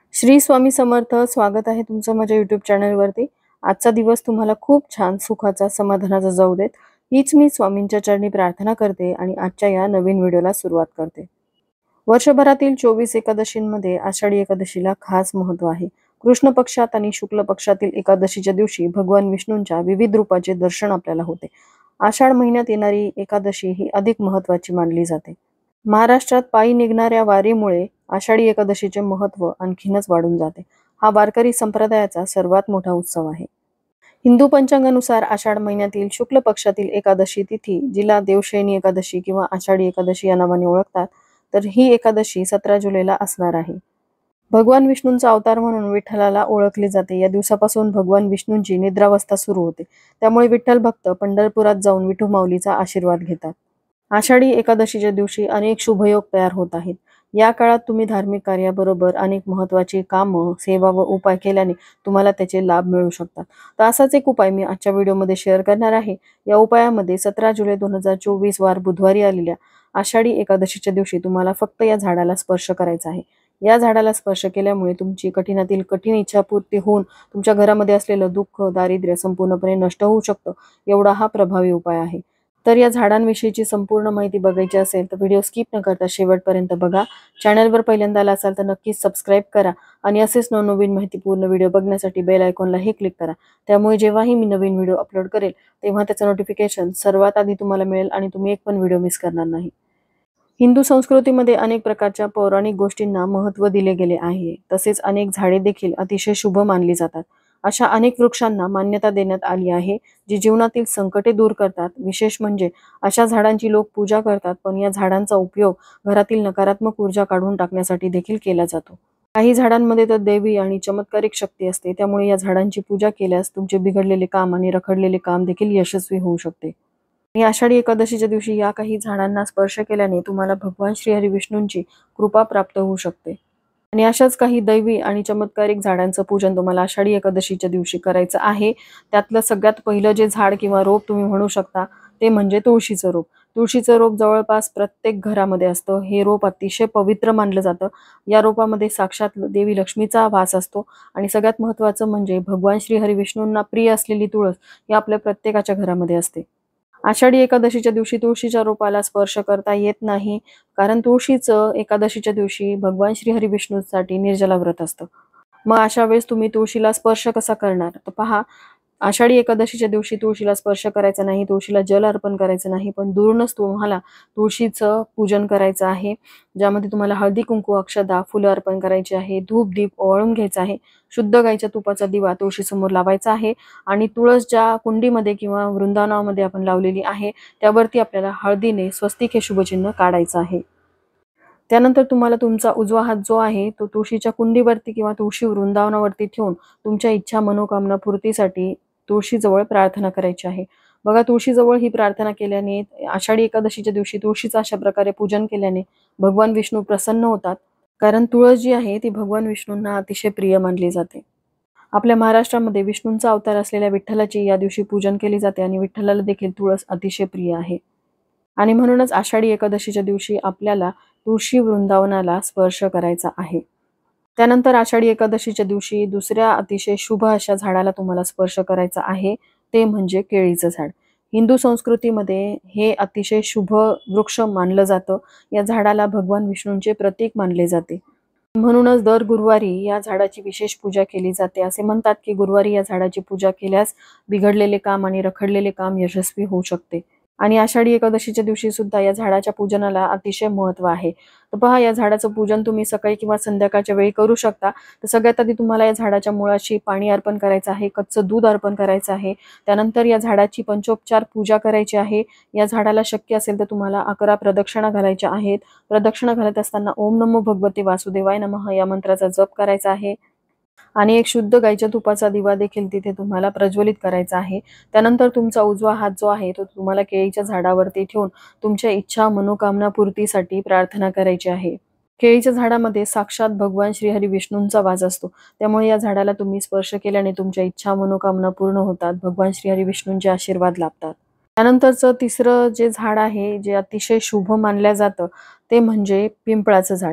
श्री स्वामी समर्थ. स्वागत आहे तुमचं माझ्या YouTube चॅनलवरती. आजचा दिवस तुम्हाला खूप छान सुखाचा समाधानाचा जाऊ देत, हीच मी स्वामींच्या चरणी प्रार्थना करते आणि आजच्या या नवीन व्हिडिओला सुरुवात करते. वर्षभरातील 24 एकादशींमध्ये आषाढी एकादशीला खास महत्त्व आहे. कृष्ण पक्षात आणि शुक्ल पक्षातील एकादशीच्या दिवशी भगवान विष्णूंच्या विविध रूपाचे दर्शन आपल्याला होते. आषाढ महिन्यात येणारी एकादशी ही अधिक महत्त्वाची मानली जाते. महाराष्ट्रात पायी निघणाऱ्या वारीमुळे आषाढी एकादशीचे महत्त्व आणखीनच वाढून जाते. हा वारकरी संप्रदायाचा सर्वात मोठा उत्सव आहे. हिंदू पंचांगानुसार आषाढ महिन्यातील शुक्ल पक्षातील एकादशी तिथी, जिला देवशयनी एकादशी किंवा आषाढी एकादशी या नावाने ओळखतात, तर ही एकादशी 17 जुलैला असणार आहे. भगवान विष्णूंचा अवतार म्हणून विठ्ठलाला ओळखले जाते. या दिवसापासून भगवान विष्णूंची निद्रावस्था सुरू होते. त्यामुळे विठ्ठल भक्त पंढरपुरात जाऊन विठू माऊलीचा आशीर्वाद घेतात. आषाढी एकादशीच्या दिवशी अनेक शुभयोग तयार होत आहेत. या काळात तुम्ही धार्मिक कार्याबरोबर अनेक महत्त्वाची कामं, सेवा व उपाय केल्याने तुम्हाला त्याचे लाभ मिळू शकतात. तर असाच एक उपाय मी आजच्या व्हिडिओमध्ये शेअर करणार आहे. या उपायामध्ये 17 जुलै 2024 वार बुधवारी आलेल्या आषाढी एकादशीच्या दिवशी तुम्हाला फक्त या झाडाला स्पर्श करायचा आहे. या झाडाला स्पर्श केल्यामुळे तुमची कठीणातील कठीण इच्छा पूर्ती होऊन तुमच्या घरामध्ये असलेलं दुःख, दारिद्र्य संपूर्णपणे नष्ट होऊ शकतं. एवढा हा प्रभावी उपाय आहे. तर या झाडांविषयीची संपूर्ण माहिती बघायची असेल तर व्हिडिओ स्किप न करता शेवटपर्यंत बघा. चॅनलवर पहिल्यांदा आला असाल तर नक्कीच सबस्क्राईब करा आणि असेच नवनवीन माहितीपूर्ण व्हिडिओ बघण्यासाठी बेल आयकॉनलाही क्लिक करा. त्यामुळे जेव्हाही मी नवीन व्हिडिओ अपलोड करेल तेव्हा त्याचं नोटिफिकेशन सर्वात आधी तुम्हाला मिळेल आणि तुम्ही एक पण व्हिडिओ मिस करणार नाही. हिंदू संस्कृतीमध्ये अनेक प्रकारच्या पौराणिक गोष्टींना महत्त्व दिले गेले आहे. तसेच अनेक झाडे देखील अतिशय शुभ मानली जातात. अशा अनेक वृक्षांना मान्यता देण्यात आली आहे, जी जीवनातील संकटे दूर करतात. विशेष म्हणजे अशा झाडांची लोक पूजा करतात, पण या झाडांचा उपयोग घरातील नकारात्मक ऊर्जा काढून टाकण्यासाठी देखील केला जातो. काही झाडांमध्ये तर दैवी आणि चमत्कारिक शक्ती असते. त्यामुळे या झाडांची पूजा केल्यास तुमचे बिघडलेले काम आणि रखडलेले काम देखील यशस्वी होऊ शकते. आणि आषाढी एकादशीच्या दिवशी या काही झाडांना स्पर्श केल्याने तुम्हाला भगवान श्रीहरी विष्णूंची कृपा प्राप्त होऊ शकते. आणि अशाच काही दैवी आणि चमत्कारिक झाडांचं पूजन तुम्हाला आषाढी एकादशीच्या दिवशी करायचं आहे. त्यातलं सगळ्यात पहिलं जे झाड किंवा रोप तुम्ही म्हणू शकता ते म्हणजे तुळशीचं रोप. तुळशीचं रोप जवळपास प्रत्येक घरामध्ये असतं. हे रोप अतिशय पवित्र मानलं जातं. या रोपामध्ये साक्षात देवी लक्ष्मीचा वास असतो आणि सगळ्यात महत्त्वाचं म्हणजे भगवान श्रीहरी विष्णूंना प्रिय असलेली तुळस ही आपल्या प्रत्येकाच्या घरामध्ये असते. आषाढी एकादशीच्या दिवशी तुळशीच्या रोपाला स्पर्श करता येत नाही, कारण तुळशीचं एकादशीच्या दिवशी भगवान श्रीहरी विष्णूंसाठी निर्जला व्रत असतं. मग अशा वेळेस तुम्ही तुळशीला स्पर्श कसा करणार? तर पहा, आषाढी एकादशीच्या दिवशी तुळशीला स्पर्श करायचा नाही, तुळशीला जल अर्पण करायचं नाही, पण दुरूनच तुम्हाला तुळशीचं पूजन करायचं आहे. ज्यामध्ये तुम्हाला हळदी कुंकू, अक्षदा, फुलं अर्पण करायची आहे, धूप दीप ओवाळून घ्यायचा आहे, शुद्ध गाईच्या तुपाचा दिवा तुळशीसमोर लावायचा आहे आणि तुळस ज्या कुंडीमध्ये किंवा वृंदावनामध्ये आपण लावलेली आहे त्यावरती आपल्याला हळदीने स्वस्तिक हे शुभचिन्ह काढायचं आहे. त्यानंतर तुम्हाला तुमचा उजवा हात जो आहे तो तुळशीच्या कुंडीवरती किंवा तुळशी वृंदावनावरती ठेवून तुमच्या इच्छा मनोकामना पूर्तीसाठी तुळशीजवळ प्रार्थना करायची आहे. बघा, तुळशीजवळ ही प्रार्थना केल्याने, आषाढी एकादशीच्या दिवशी तुळशीचं अशा प्रकारे पूजन केल्याने भगवान विष्णू प्रसन्न होतात. कारण तुळस जी आहे ती भगवान विष्णूंना अतिशय प्रिय मानली जाते. आपल्या महाराष्ट्रामध्ये विष्णूंचा अवतार असलेल्या विठ्ठलाची या दिवशी पूजन केली जाते आणि विठ्ठलाला देखील तुळस अतिशय प्रिय आहे. आणि म्हणूनच आषाढी एकादशीच्या दिवशी आपल्याला तुळशी वृंदावनाला स्पर्श करायचा आहे. त्यानंतर आषाढी एकादशीच्या दिवशी दुसऱ्या अतिशय शुभ अशा झाडाला तुम्हाला स्पर्श करायचा आहे, ते म्हणजे केळीचं झाड. हिंदू संस्कृतीमध्ये हे अतिशय शुभ वृक्ष मानलं जातं. या झाडाला भगवान विष्णूंचे प्रतीक मानले जाते. म्हणूनच दर गुरुवारी या झाडाची विशेष पूजा केली जाते. असे म्हणतात की गुरुवारी या झाडाची पूजा केल्यास बिघडलेले काम आणि रखडलेले काम यशस्वी होऊ शकते. आणि आषाढी एकादशीच्या दिवशी सुद्धा या झाडाच्या पूजनाला अतिशय महत्त्व आहे. तर पहा, या झाडाचं पूजन तुम्ही सकाळी किंवा संध्याकाळच्या वेळी करू शकता. तर सगळ्यात आधी तुम्हाला या झाडाच्या मुळाशी पाणी अर्पण करायचं आहे, कच्चं दूध अर्पण करायचं आहे. त्यानंतर या झाडाची पंचोपचार पूजा करायची आहे. या झाडाला शक्य असेल तर तुम्हाला 11 प्रदक्षिणा घालायच्या आहेत. प्रदक्षिणा घालत असताना ओम नमो भगवते वासुदेवाय नमः या मंत्राचा जप करायचा आहे आणि एक शुद्ध गाईच्या तुपाचा दिवा देखील तिथे तुम्हाला प्रज्वलित करायचा आहे. त्यानंतर तुमचा उजवा हात जो आहे तो तुम्हाला केळीच्या झाडावरती ठेवून तुमच्या इच्छा मनोकामना पूर्तीसाठी प्रार्थना करायची आहे. केळीच्या झाडामध्ये साक्षात भगवान श्रीहरी विष्णूंचा वास असतो. त्यामुळे या झाडाला तुम्ही स्पर्श केल्याने तुमच्या इच्छा मनोकामना पूर्ण होतात. भगवान श्रीहरी विष्णूंचे आशीर्वाद लाभतात. त्यानंतरचं तिसरं जे झाड आहे, जे अतिशय शुभ मानलं जातं, ते म्हणजे पिंपळाचं झाड.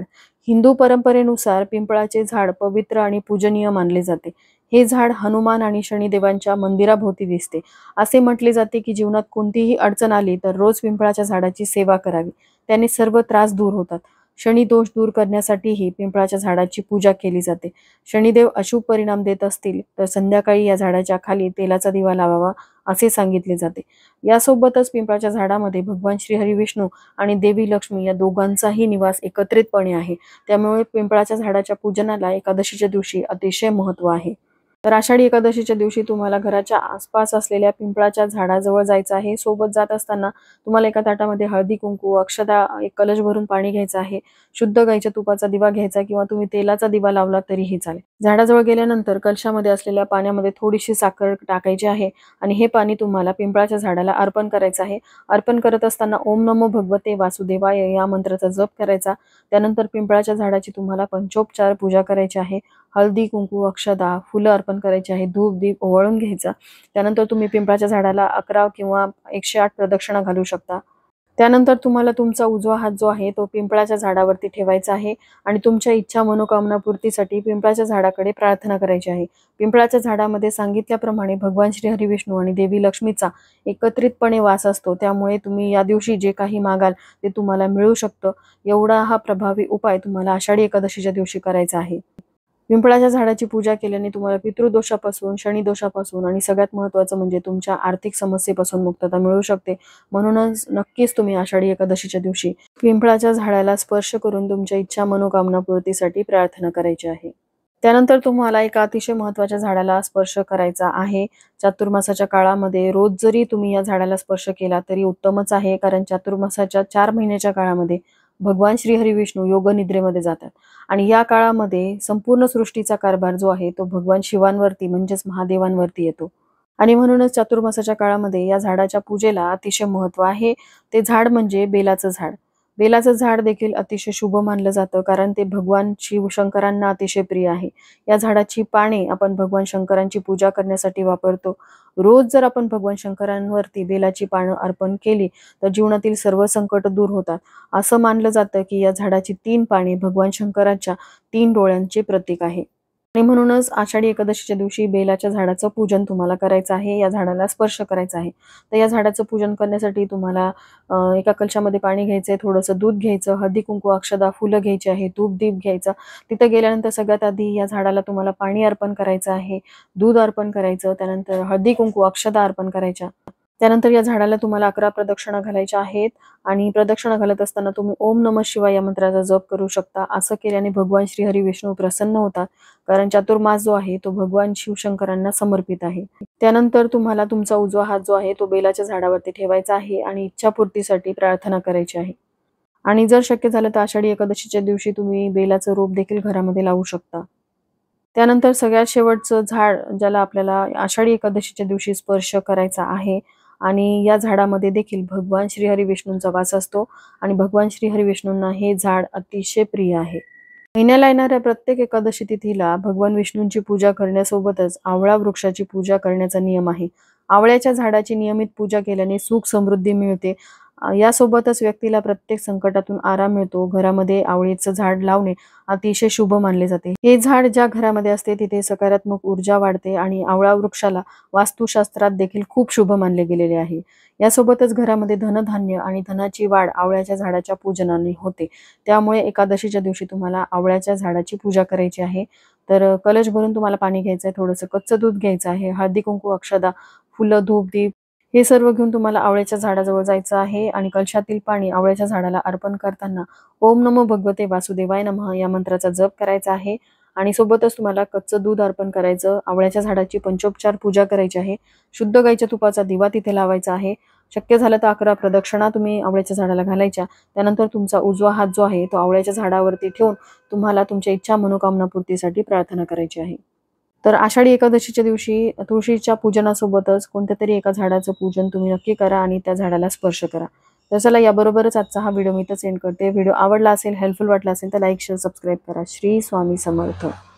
हिंदू परंपरेनुसार पिंपळाचे झाड पवित्र आणि पूजनीय मानले जाते. हे झाड हनुमान आणि शनिदेवांच्या मंदिराभोवती दिसते. असे म्हटले जाते की जीवनात कोणतीही अडचण आली तर रोज पिंपळाच्या झाडाची सेवा करावी. त्याने सर्व त्रास दूर होतात. शनी दोष दूर करण्यासाठीही पिंपळाच्या झाडाची पूजा केली जाते. शनिदेव अशुभ परिणाम देत असतील तर संध्याकाळी या झाडाच्या खाली तेलाचा दिवा लावावा असे सांगितले जाते. यासोबतच पिंपळाच्या झाडामध्ये भगवान श्री हरी विष्णू आणि देवी लक्ष्मी या दोघांचाही निवास एकत्रितपणे आहे. त्यामुळे पिंपळाच्या झाडाच्या पूजनाला एकादशीच्या दिवशी अतिशय महत्त्व आहे. तर आषाढी एकादशीच्या दिवशी तुम्हाला घराच्या आसपास असलेल्या पिंपळाच्या झाडाजवळ जायचं आहे. सोबत जात असताना तुम्हाला एका ताटामध्ये हळदी कुंकू, अक्षदा, एक कलश भरून पाणी घ्यायचं आहे. शुद्ध गाईच्या तुपाचा दिवा घ्यायचा किंवा तुम्ही तेलाचा दिवा लावला तरीही चालेल. झाडाजवळ गेल्यानंतर कलशामध्ये असलेल्या पाण्यामध्ये थोडीशी साखर टाकायची आहे आणि हे पाणी तुम्हाला पिंपळाच्या झाडाला अर्पण करायचं आहे. अर्पण करत असताना ओम नमो भगवते वासुदेवाय या मंत्राचा जप करायचा. त्यानंतर पिंपळाच्या झाडाची तुम्हाला पंचोपचार पूजा करायची आहे. हळदी कुंकू, अक्षदा, फुलं अर्पण करायची आहे. धूप दीप ओवाळून घ्यायचा. त्यानंतर तुम्ही पिंपळाच्या झाडाला 11 किंवा 108 प्रदक्षिणा घालू शकता. त्यानंतर तुम्हाला तुमचा उजवा हात जो आहे तो पिंपळाच्या झाडावरती ठेवायचा आहे आणि तुमच्या इच्छा मनोकामना पूर्तीसाठी पिंपळाच्या झाडाकडे प्रार्थना करायची आहे. पिंपळाच्या झाडामध्ये सांगितल्याप्रमाणे भगवान श्री हरी विष्णू आणि देवी लक्ष्मीचा एकत्रितपणे वास असतो. त्यामुळे तुम्ही या दिवशी जे काही मागाल ते तुम्हाला मिळू शकतं. एवढा हा प्रभावी उपाय तुम्हाला आषाढी एकादशीच्या दिवशी करायचा आहे. पिंपळाच्या झाडाची पूजा केल्याने तुम्हाला पितृदोषापासून, शनिदोषापासून आणि सगळ्यात महत्त्वाचं म्हणजे तुमच्या आर्थिक समस्येपासून मुक्तता मिळू शकते. म्हणूनच नक्कीच तुम्ही आषाढी एकादशीच्या दिवशी पिंपळाच्या झाडाला स्पर्श करून तुमच्या इच्छा मनोकामना पूर्तीसाठी प्रार्थना करायची आहे. त्यानंतर तुम्हाला एका अतिशय महत्त्वाच्या झाडाला स्पर्श करायचा आहे. चातुर्मासाच्या काळामध्ये रोज जरी तुम्ही या झाडाला स्पर्श केला तरी उत्तमच आहे. कारण चातुर्मासाच्या 4 महिन्याच्या काळामध्ये भगवान श्री हरी विष्णू योग निद्रेमध्ये जातात आणि या काळामध्ये संपूर्ण सृष्टीचा कारभार जो आहे तो भगवान शिवांवरती म्हणजेच महादेवांवरती येतो. आणि म्हणूनच चातुर्मासाच्या काळामध्ये या झाडाच्या पूजेला अतिशय महत्त्व आहे. ते झाड म्हणजे बेलाचं झाड. बेलाचं झाड देखील अतिशय शुभ मानलं जातं कारण ते भगवान शिवशंकरांना अतिशय प्रिय आहे. या झाडाची पाने आपण भगवान शंकरांची पूजा करण्यासाठी वापरतो. रोज जर आपण भगवान शंकरांवरती बेलाची पानं अर्पण केली तर जीवनातील सर्व संकट दूर होतात. असं मानलं जातं की या झाडाची 3 पाने भगवान शंकराच्या 3 डोळ्यांचे प्रतीक आहे. आणि म्हणूनच आषाढी एकादशीच्या दिवशी बेलाच्या झाडाचं पूजन तुम्हाला करायचं आहे. या झाडाला स्पर्श करायचा आहे. तर या झाडाचं पूजन करण्यासाठी तुम्हाला एका कलशामध्ये पाणी घ्यायचंय, थोडंसं दूध घ्यायचं, हळदी कुंकू, अक्षदा, फुलं घ्यायची आहे, धूप दीप घ्यायचा. तिथं गेल्यानंतर सगळ्यात आधी या झाडाला तुम्हाला पाणी अर्पण करायचं आहे, दूध अर्पण करायचं, त्यानंतर हळदी कुंकू, अक्षदा अर्पण करायच्या. त्यानंतर या झाडाला तुम्हाला 11 प्रदक्षिणा घालायच्या आहेत आणि प्रदक्षिणा घालत असताना तुम्ही ओम नमः शिवाय या मंत्राचा जप करू शकता. असं केल्याने भगवान श्री हरी विष्णू प्रसन्न होतात कारण चातुर्मास जो आहे तो भगवान शिवशंकरांना समर्पित आहे. त्यानंतर तुम्हाला तुमचा उजवा हात जो आहे तो बेलाच्या झाडावरती ठेवायचा आहे आणि इच्छापूर्तीसाठी प्रार्थना करायची आहे. आणि जर शक्य झालं तर आषाढी एकादशीच्या दिवशी तुम्ही बेलाचं रोप देखील घरामध्ये लावू शकता. त्यानंतर सगळ्यात शेवटचं झाड ज्याला आपल्याला आषाढी एकादशीच्या दिवशी स्पर्श करायचा आहे आणि या झाडामध्ये देखील भगवान श्री हरी विष्णूंचा वास असतो आणि भगवान श्री हरी विष्णूंना हे झाड अतिशय प्रिय आहे. महिन्याला येणाऱ्या प्रत्येक एकादशी तिथीला भगवान विष्णूंची पूजा करण्यासोबतच आवळा वृक्षाची पूजा करण्याचा नियम आहे. आवळ्याच्या झाडाची नियमित पूजा केल्याने सुख समृद्धी मिळते. यासोबतच व्यक्तीला प्रत्येक संकटातून आराम मिळतो. घरामध्ये आवळीचं झाड लावणे अतिशय शुभ मानले जाते. हे झाड ज्या घरामध्ये असते तिथे सकारात्मक ऊर्जा वाढते आणि आवळा वृक्षाला वास्तुशास्त्रात देखील खूप शुभ मानले गेलेले आहे. यासोबतच घरामध्ये धनधान्य आणि धनाची वाढ आवळ्याच्या झाडाच्या पूजनाने होते. त्यामुळे एकादशीच्या दिवशी तुम्हाला आवळ्याच्या झाडाची पूजा करायची आहे. तर कलश भरून तुम्हाला पाणी घ्यायचं आहे, थोडंसं कच्चं दूध घ्यायचं आहे, हळदी कुंकू, अक्षदा, फुलं, धूप दीप हे सर्व घेऊन तुम्हाला आवळ्याच्या झाडाजवळ जायचं आहे आणि कलशातील पाणी आवळ्याच्या झाडाला अर्पण करताना ओम नमो भगवते वासुदेवाय नमः या मंत्राचा जप करायचा आहे आणि सोबतच तुम्हाला कच्चं दूध अर्पण करायचं. आवळ्याच्या झाडाची पंचोपचार पूजा करायची आहे. शुद्ध गाईच्या तुपाचा दिवा तिथे लावायचा आहे. शक्य झालं तर 11 प्रदक्षिणा तुम्ही आवळ्याच्या झाडाला घालायच्या. त्यानंतर तुमचा उजवा हात जो आहे तो आवळ्याच्या झाडावरती ठेवून तुम्हाला तुमच्या इच्छा मनोकामना पूर्तीसाठी प्रार्थना करायची आहे. तर आषाढी एकादशीच्या दिवशी तुळशीच्या पूजनासोबतच कोणत्या तरी एका झाडाचं पूजन तुम्ही नक्की करा आणि त्या झाडाला स्पर्श करा. तर चला याबरोबरच आजचा हा व्हिडिओ मी इथंच एंड करते. व्हिडिओ आवडला असेल, हेल्पफुल वाटला असेल तर लाईक, शेअर, सबस्क्राईब करा. श्री स्वामी समर्थ.